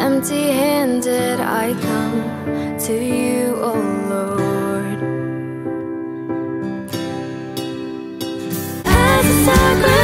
Empty-handed I come to you, oh Lord. As a sacrifice